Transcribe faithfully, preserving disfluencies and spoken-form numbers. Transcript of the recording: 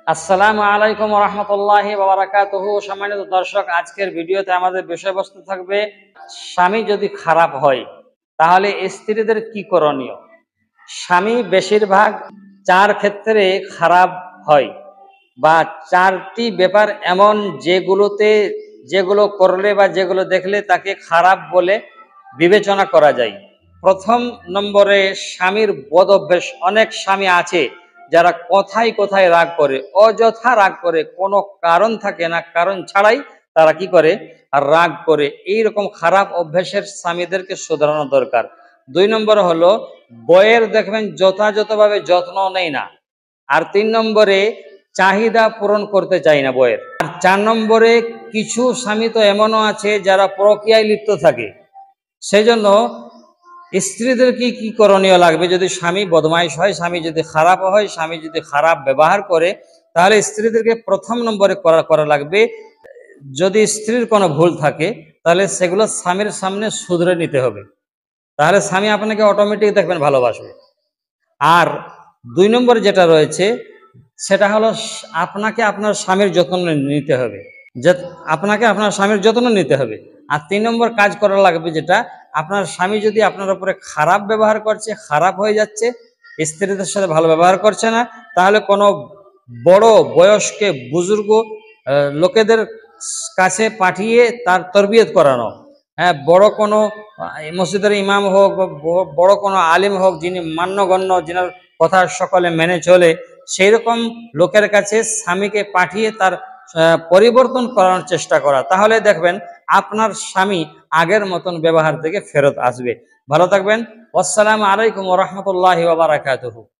আসসালামু আলাইকুম ওয়া রাহমাতুল্লাহি ওয়া বারাকাতুহু। সম্মানিত দর্শক, আজকের ভিডিওতে আমাদের বিষয়বস্তু থাকবে স্বামী যদি খারাপ হয় তাহলে স্ত্রীদের কি করণীয়। স্বামী বেশিরভাগ চার ক্ষেত্রে খারাপ হয়, বা চারটি ব্যাপার এমন যেগুলোতে যেগুলো করলে বা যেগুলো দেখলে তাকে খারাপ বলে বিবেচনা করা যায়। প্রথম নম্বরে স্বামীর বদ অভ্যেস। অনেক স্বামী আছে যারা কথায় কথায় রাগ করে, অযথা রাগ করে, কোনো কারণ থাকে না, কারণ ছাড়াই তারা কি করে আর রাগ করে। এইরকম খারাপ অভ্যাসের স্বামীদেরকে শুধরানো দরকার। দুই নম্বর হলো বইয়ের দেখবেন যথাযথভাবে যত্ন নেই না। আর তিন নম্বরে চাহিদা পূরণ করতে চাই না বইয়ের। আর চার নম্বরে কিছু স্বামী তো এমনও আছে যারা প্রক্রিয়ায় লিপ্ত থাকে। সেই জন্য স্ত্রীদের কি কি করণীয় লাগবে যদি স্বামী বদমাইশ হয়, স্বামী যদি খারাপ হয়, স্বামী যদি খারাপ ব্যবহার করে, তাহলে স্ত্রীদেরকে প্রথম নম্বরে করা করা লাগবে, যদি স্ত্রীর কোনো ভুল থাকে তাহলে সেগুলো স্বামীর সামনে শুধরে নিতে হবে। তাহলে স্বামী আপনাকে অটোমেটিক দেখবেন ভালোবাসবে। আর দুই নম্বর যেটা রয়েছে সেটা হলো আপনাকে আপনার স্বামীর যত্ন নিতে হবে, যে আপনাকে আপনার স্বামীর যত্ন নিতে হবে। আর তিন নম্বর কাজ করা লাগবে যেটা, আপনার স্বামী যদি আপনার উপরে খারাপ ব্যবহার করছে, খারাপ হয়ে যাচ্ছে, স্ত্রীদের সাথে ভালো ব্যবহার করছে না, তাহলে কোনো বড় বয়স্কে বুজুর্গ লোকেদের কাছে পাঠিয়ে তার তরবিয়ত করানো। হ্যাঁ, বড় কোনো মসজিদের ইমাম হোক, বড় কোনো আলিম হোক, যিনি মান্যগণ্য, যিনার কথা সকলে মেনে চলে, সেই রকম লোকের কাছে স্বামীকে পাঠিয়ে তার পরিবর্তন করানোর চেষ্টা করা। তাহলে দেখবেন আপনার স্বামী আগের মতন ব্যবহার থেকে ফেরত আসবে। ভালো থাকবেন। আসসালামু আলাইকুম ওয়া রাহমাতুল্লাহি ওয়া বারাকাতুহু।